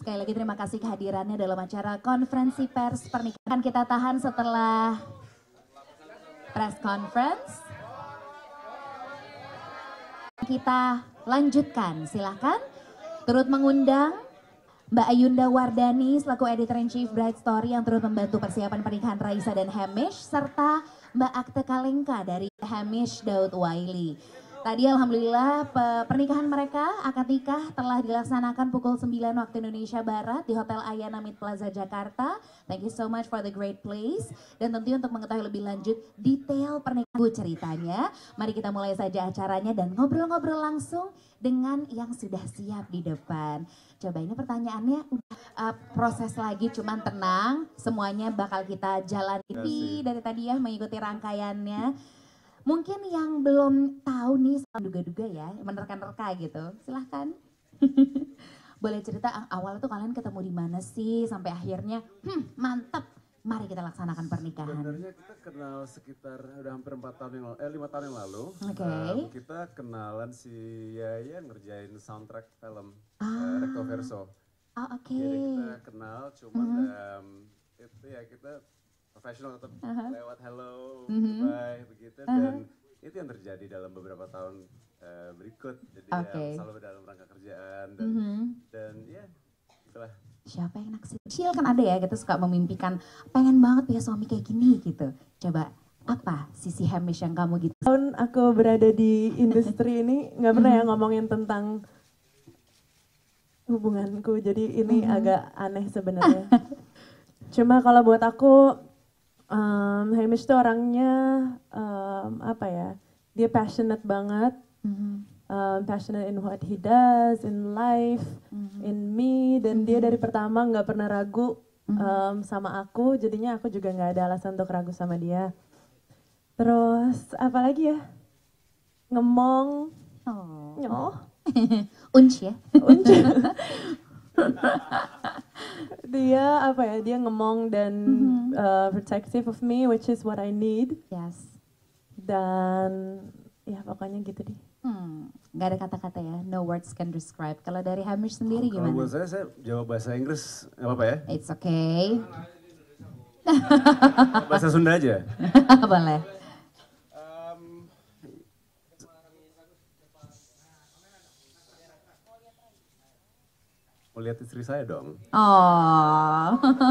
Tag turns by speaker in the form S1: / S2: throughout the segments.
S1: Sekali lagi terima kasih kehadirannya dalam acara konferensi pers pernikahan kita tahan setelah press conference. Kita lanjutkan, silahkan turut mengundang Mbak Ayunda Wardani selaku Editor-in-Chief Bride Story yang turut membantu persiapan pernikahan Raisa dan Hamish, serta Mbak Akte Kalengka dari Hamish Daud Waili. Tadi alhamdulillah pernikahan mereka akad nikah telah dilaksanakan pukul 9 waktu Indonesia Barat di Hotel Ayana Mid Plaza Jakarta. Thank you so much for the great place. Dan tentunya untuk mengetahui lebih lanjut detail pernikahan ceritanya, mari kita mulai saja acaranya dan ngobrol-ngobrol langsung dengan yang sudah siap di depan. Coba ini pertanyaannya proses lagi, cuman tenang, semuanya bakal kita jalan dari tadi ya mengikuti rangkaiannya. Mungkin yang belum tahu nih, duga-duga ya, menerka-nerka gitu, silahkan. Boleh cerita awal tuh kalian ketemu di mana sih sampai akhirnya, mantap, mari kita laksanakan pernikahan.
S2: Sebenarnya kita kenal sekitar udah hampir 5 tahun yang lalu.
S1: Oke.
S2: Kita kenalan si Yaya ngerjain soundtrack film Recto Verso.
S1: Oh, oke.
S2: Jadi kita kenal, cuman itu ya kita profesional tetap lewat hello, goodbye, begitu. Dan itu yang terjadi dalam beberapa tahun berikut. Jadi ya selalu dalam rangka kerjaan dan ya itulah.
S1: Siapa yang naksir? Kecil kan ada ya, kita suka memimpikan pengen banget punya suami kayak gini gitu. Coba apa sisi Hamish yang kamu gitu?
S3: Tahun aku berada di industri ini nggak pernah ya ngomongin tentang hubunganku, jadi ini agak aneh sebenarnya. Cuma kalau buat aku, Hamish tuh orangnya apa ya? Dia passionate banget. Passionate in what he does, in life, in me, dan dia dari pertama nggak pernah ragu sama aku, jadinya aku juga nggak ada alasan untuk ragu sama dia. Terus apa lagi ya? Ngemong,
S1: Unch ya?
S3: Unch. Dia apa ya? Dia ngemong dan protective of me, which is what I need.
S1: Yes.
S3: Dan ya pokoknya gitu deh.
S1: Gak ada kata-kata ya, no words can describe. Kalau dari Hamish sendiri gimana?
S2: Kalau buat saya jawab bahasa Inggris, nggak apa-apa ya?
S1: It's okay.
S2: Bahasa Sunda aja?
S1: Boleh.
S2: Mau lihat istri saya dong.
S1: Oh.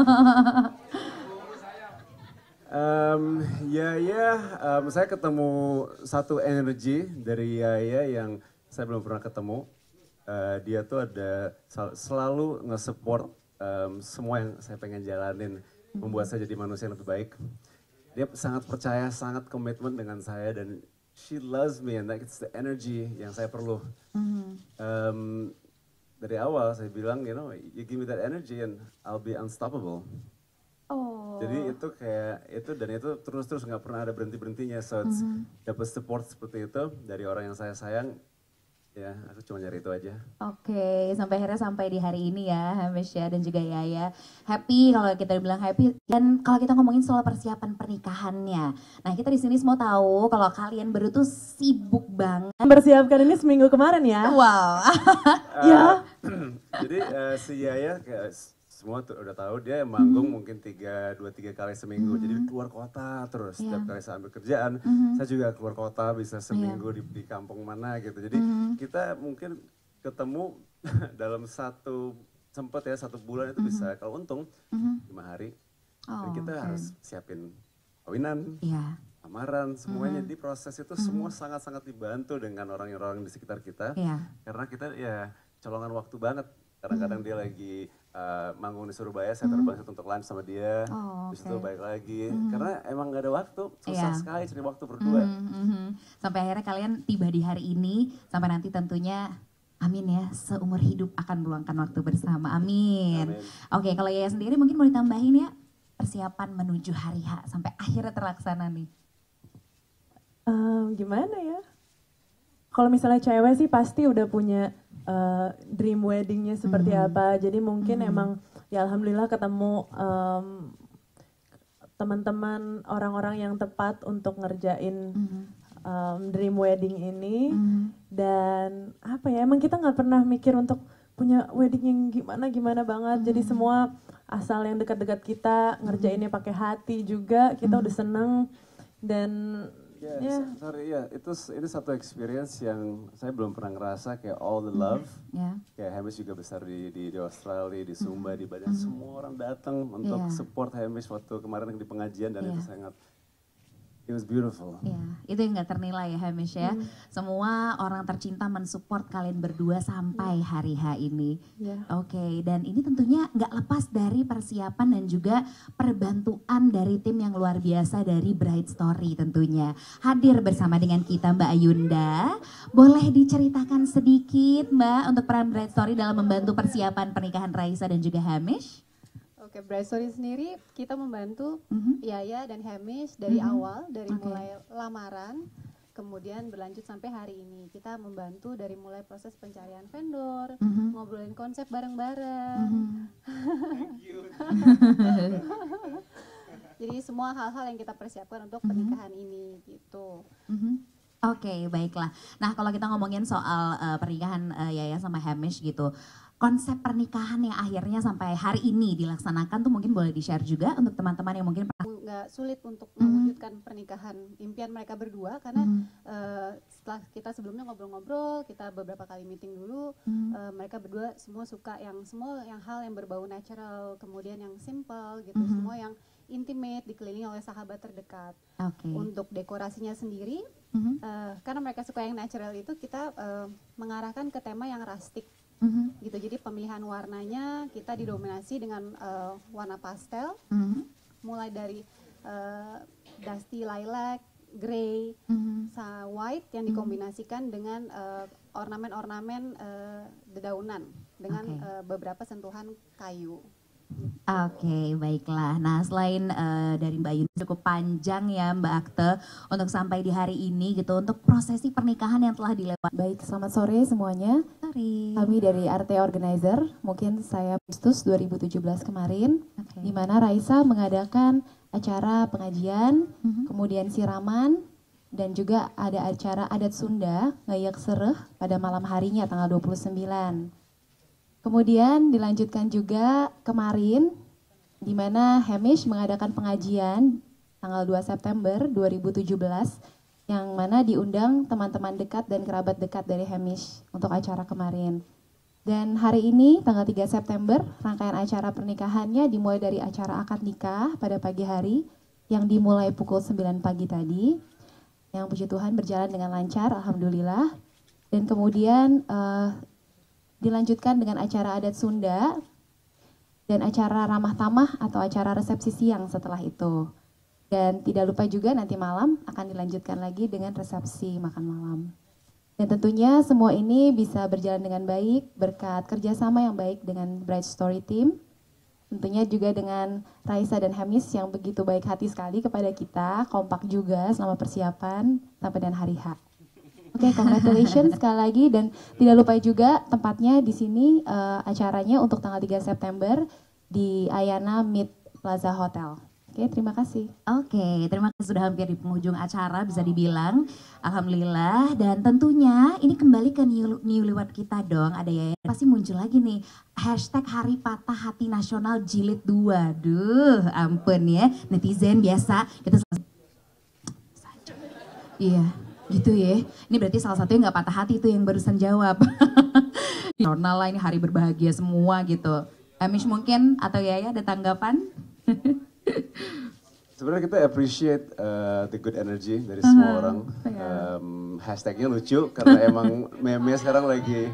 S2: Saya ketemu satu energi dari Yaya yang saya belum pernah ketemu. Dia tuh selalu nge-support semua yang saya pengen jalanin, membuat saya jadi manusia yang lebih baik. Dia sangat percaya, sangat komitmen dengan saya dan she loves me and it's the energy yang saya perlu. Dari awal saya bilang, you give me that energy and I'll be unstoppable. Jadi itu kayak itu terus nggak pernah ada berhentinya. So dapat support seperti itu dari orang yang saya sayang. Ya, aku cuma nyari itu aja.
S1: Oke, sampai akhirnya sampai di hari ini ya, Hamish ya dan juga Yaya. Happy kalau kita bilang happy. Dan kalau kita ngomongin soal persiapan pernikahannya. Nah, kita di sini semua tahu kalau kalian berdua tuh sibuk banget.
S3: Mempersiapkan ini seminggu kemarin ya.
S1: Wow.
S3: Ya.
S2: Jadi si Yaya kayak semua udah tahu dia manggung mungkin 2-3 kali seminggu. Jadi keluar kota terus. Setiap kali saya ambil kerjaan, saya juga keluar kota bisa seminggu di kampung mana gitu. Jadi kita mungkin ketemu dalam satu bulan itu bisa kalau untung 5 hari. Dan kita harus siapin kawinan, lamaran, semuanya di proses itu semua sangat-sangat dibantu dengan orang-orang di sekitar kita. Karena kita ya colongan waktu banget. Kadang-kadang dia lagi manggung di Surabaya, saya terbang untuk lunch sama dia, terus itu balik lagi. Karena emang gak ada waktu, susah sekali cari waktu berdua.
S1: Sampai akhirnya kalian tiba di hari ini, sampai nanti tentunya amin ya, seumur hidup akan meluangkan waktu bersama, amin. Oke, kalau Yaya sendiri mungkin mau ditambahin ya, persiapan menuju hari H sampai akhirnya terlaksana nih.
S3: Gimana ya? Kalau misalnya cewek sih pasti udah punya dream weddingnya seperti apa. Jadi mungkin emang ya alhamdulillah ketemu teman-teman orang-orang yang tepat untuk ngerjain dream wedding ini. Dan apa ya, emang kita nggak pernah mikir untuk punya wedding yang gimana banget. Jadi semua asal yang dekat-dekat kita ngerjainnya pakai hati juga, kita udah seneng. Dan
S2: ini satu experience yang saya belum pernah ngerasa, kayak all the love. Kayak Hamish juga besar di Australia, di Sumba, di Badan, semua orang datang untuk support Hamish waktu kemarin di pengajian, dan itu sangat, it was beautiful.
S1: Iya, itu yang gak ternilai ya Hamish ya. Semua orang tercinta mensupport kalian berdua sampai hari H ini. Oke, dan ini tentunya gak lepas dari persiapan dan juga perbantuan dari tim yang luar biasa dari Bright Story tentunya. Hadir bersama dengan kita Mbak Ayunda. Boleh diceritakan sedikit Mbak untuk peran Bright Story dalam membantu persiapan pernikahan Raisa dan juga Hamish?
S4: Oke, Bright Story sendiri kita membantu Yaya dan Hamish dari awal, dari mulai lamaran, kemudian berlanjut sampai hari ini. Kita membantu dari mulai proses pencarian vendor, ngobrolin konsep bareng-bareng. Jadi semua hal-hal yang kita persiapkan untuk pernikahan ini gitu.
S1: Oke, baiklah. Nah, kalau kita ngomongin soal pernikahan Yaya sama Hamish gitu, konsep pernikahan yang akhirnya sampai hari ini dilaksanakan tuh mungkin boleh di-share juga untuk teman-teman yang mungkin pernah.
S4: Nggak sulit untuk mewujudkan pernikahan impian mereka berdua, karena setelah kita sebelumnya ngobrol-ngobrol, kita beberapa kali meeting dulu, mereka berdua semua suka semua yang hal yang berbau natural, kemudian yang simple gitu, semua yang intimate, dikelilingi oleh sahabat terdekat. Untuk dekorasinya sendiri, karena mereka suka yang natural itu, kita mengarahkan ke tema yang rustic. Gitu, jadi pemilihan warnanya kita didominasi dengan warna pastel, mulai dari dusty lilac, grey, white yang dikombinasikan dengan ornamen-ornamen dedaunan dengan beberapa sentuhan kayu.
S1: Oke, baiklah. Nah, selain dari Mbak Yuni cukup panjang ya Mbak Akte untuk sampai di hari ini gitu, untuk prosesi pernikahan yang telah dilewati.
S5: Baik, selamat sore semuanya. Kami dari RT Organizer, mungkin saya Agustus 2017 kemarin, di mana Raisa mengadakan acara pengajian, kemudian siraman, dan juga ada acara adat Sunda, Ngayak Sereh pada malam harinya tanggal 29. Kemudian dilanjutkan juga kemarin, di mana Hamish mengadakan pengajian tanggal 2 September 2017, yang mana diundang teman-teman dekat dan kerabat dekat dari Hamish untuk acara kemarin. Dan hari ini, tanggal 3 September, rangkaian acara pernikahannya dimulai dari acara akad nikah pada pagi hari, yang dimulai pukul 9 pagi tadi, yang puji Tuhan berjalan dengan lancar, Alhamdulillah. Dan kemudian dilanjutkan dengan acara adat Sunda dan acara ramah tamah atau acara resepsi siang setelah itu. Dan tidak lupa juga nanti malam akan dilanjutkan lagi dengan resepsi makan malam. Dan tentunya semua ini bisa berjalan dengan baik berkat kerjasama yang baik dengan Bright Story Team. Tentunya juga dengan Raisa dan Hamish yang begitu baik hati sekali kepada kita, kompak juga selama persiapan sampai dengan hari H. Oke, congratulations sekali lagi, dan tidak lupa juga tempatnya di sini acaranya untuk tanggal 3 September di Ayana Mid Plaza Hotel. Oke, terima kasih.
S1: Oke, terima kasih sudah hampir di penghujung acara bisa dibilang. Alhamdulillah, dan tentunya ini kembali ke newlywed kita dong. Ada ya, pasti muncul lagi nih hashtag Hari Patah Hati Nasional Jilid 2. Duh, ampun ya, netizen biasa. Kita iya. Gitu ya, ini berarti salah satunya nggak patah hati itu yang barusan jawab. Normal lah, ini hari berbahagia semua gitu. Hamish mungkin atau Yaya ada tanggapan?
S2: Sebenarnya kita appreciate the good energy dari semua orang. Hashtagnya lucu karena emang meme sekarang lagi.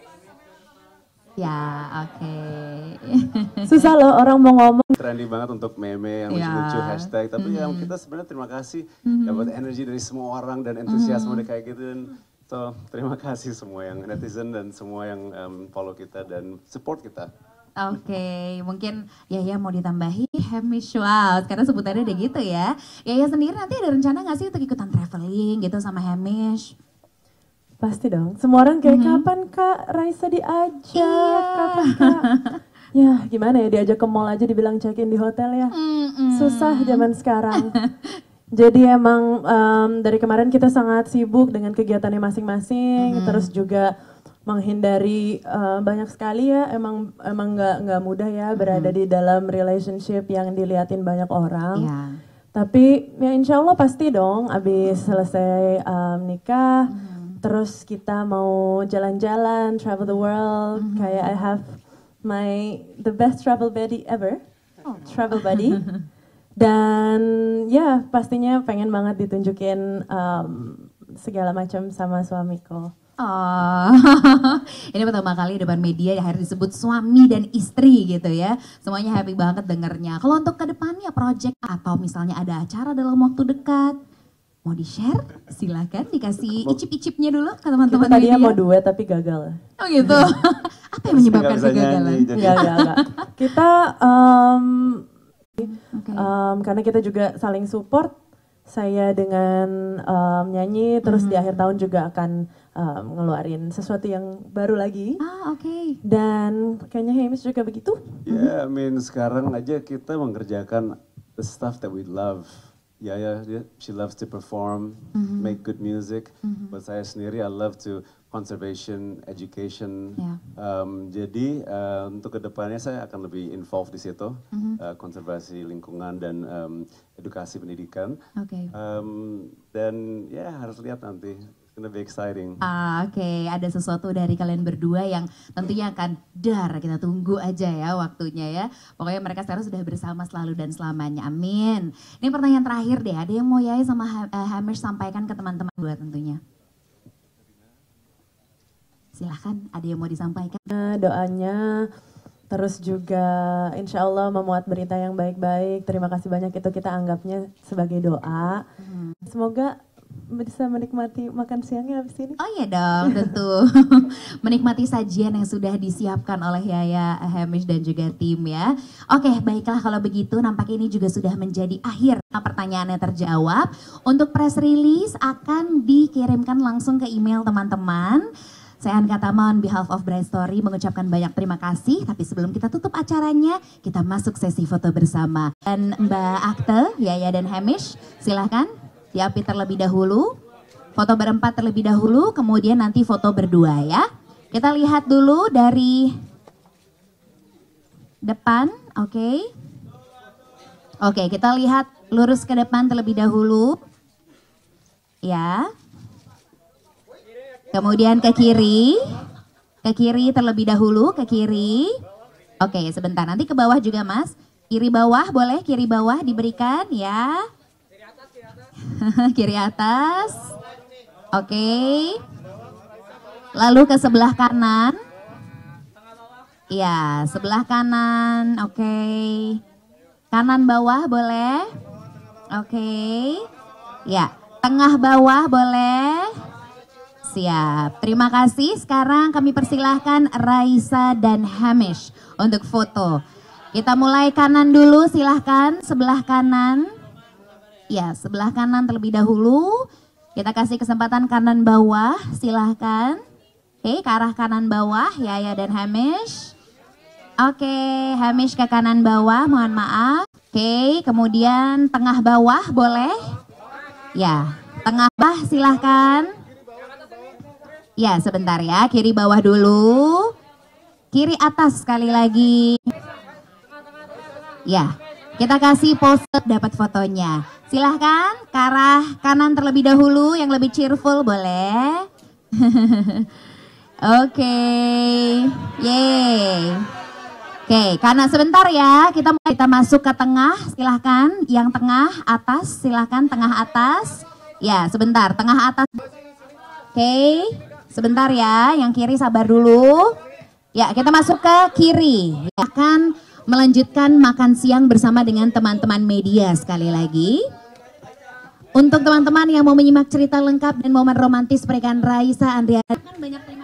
S1: Ya, oke.
S3: Susah loh orang mau ngomong.
S2: Trendy banget untuk meme yang lucu-lucu hashtag. Tapi yang kita sebenarnya terima kasih dapat energi dari semua orang dan entusiasme kayak gitu. Dan so, terima kasih semua yang netizen dan semua yang follow kita dan support kita.
S1: Oke, mungkin Yaya mau ditambahi Hamish, wow, karena sebutannya udah gitu ya. Yaya sendiri nanti ada rencana nggak sih untuk ikutan traveling gitu sama Hamish?
S3: Pasti dong, semua orang kayak kapan Kak Raisa diajak, kapan Kak? Ya gimana ya, diajak ke mall aja dibilang check-in di hotel ya. Susah zaman sekarang. Jadi emang dari kemarin kita sangat sibuk dengan kegiatannya masing-masing, terus juga menghindari banyak sekali ya, emang nggak mudah ya berada di dalam relationship yang diliatin banyak orang.
S1: Iya.
S3: Tapi ya insya Allah pasti dong abis selesai nikah, terus kita mau jalan-jalan, travel the world, kayak I have the best travel buddy ever, travel buddy. Dan ya pastinya pengen banget ditunjukin segala macam sama suamiku.
S1: Oh, ini pertama kali depan media akhirnya disebut suami dan istri gitu ya. Semuanya happy banget dengernya. Kalau untuk kedepannya project atau misalnya ada acara dalam waktu dekat, mau di-share? Silakan dikasih icip-icipnya dulu ke teman-teman
S3: Kita tadinya
S1: media.
S3: mau duet tapi gagal.
S1: Oh gitu. Apa yang menyebabkan
S2: Nggak bisa
S1: kegagalan?
S2: nyanyi, jadi.
S3: Enggak. Kita
S1: Oke.
S3: karena kita juga saling support. Saya dengan nyanyi, terus di akhir tahun juga akan ngeluarin sesuatu yang baru lagi.
S1: Ah, oke.
S3: Dan kayaknya Hamish juga begitu.
S2: Yeah, I mean sekarang aja kita mengerjakan the stuff that we love. Yaya, she loves to perform, make good music. Buat saya sendiri, I love to conservation, education.
S1: Yeah.
S2: Jadi untuk kedepannya saya akan lebih involved di situ, konservasi lingkungan dan edukasi pendidikan.
S1: Oke.
S2: Dan ya harus lihat nanti, it's gonna be exciting.
S1: Oke, ada sesuatu dari kalian berdua yang tentunya akan kita tunggu aja ya waktunya ya. Pokoknya mereka sekarang sudah bersama selalu dan selamanya, amin. Ini pertanyaan terakhir deh, ada yang mau Yaya sama Hamish sampaikan ke teman-teman dua tentunya? Silahkan, ada yang mau disampaikan?
S3: Doanya, terus juga insya Allah memuat berita yang baik-baik. Terima kasih banyak, itu kita anggapnya sebagai doa. Semoga bisa menikmati makan siangnya habis ini.
S1: Oh iya dong, tentu. Menikmati sajian yang sudah disiapkan oleh Yaya, Hamish dan juga tim ya. Oke, baiklah kalau begitu nampaknya ini juga sudah menjadi akhir pertanyaannya terjawab. Untuk press release akan dikirimkan langsung ke email teman-teman. Saya Anka Tama on behalf of Bright Story mengucapkan banyak terima kasih. Tapi sebelum kita tutup acaranya, kita masuk sesi foto bersama. Dan Mbak Akte, Yaya dan Hamish, silahkan diapit terlebih dahulu. Foto berempat terlebih dahulu, kemudian nanti foto berdua ya. Kita lihat dulu dari depan, oke. Oke, kita lihat lurus ke depan terlebih dahulu. Ya. Kemudian ke kiri terlebih dahulu, ke kiri. Oke, sebentar, nanti ke bawah juga Mas. Kiri bawah boleh, kiri bawah diberikan ya. Kiri atas. Oke. Lalu ke sebelah kanan. Ya, sebelah kanan, oke. Kanan bawah boleh. Oke. Ya, tengah bawah boleh. Siap, terima kasih. Sekarang kami persilahkan Raisa dan Hamish untuk foto. Kita mulai kanan dulu, silahkan sebelah kanan. Ya, sebelah kanan terlebih dahulu. Kita kasih kesempatan kanan bawah, silahkan. Oke, ke arah kanan bawah, Yaya dan Hamish. Oke, Hamish ke kanan bawah, mohon maaf. Oke, kemudian tengah bawah boleh. Ya, tengah bawah silahkan. Ya, sebentar ya, kiri bawah dulu. Kiri atas sekali lagi. Ya, kita kasih pose dapat fotonya. Silahkan ke arah kanan terlebih dahulu, yang lebih cheerful boleh. Oke, yeay. Oke, kanan sebentar ya, kita masuk ke tengah, silahkan. Yang tengah atas, silahkan tengah atas. Ya, sebentar, tengah atas. Oke, sebentar ya, yang kiri sabar dulu. Ya, kita masuk ke kiri. Akan melanjutkan makan siang bersama dengan teman-teman media sekali lagi. Untuk teman-teman yang mau menyimak cerita lengkap dan momen romantis pernikahan Raisa Andriani, banyak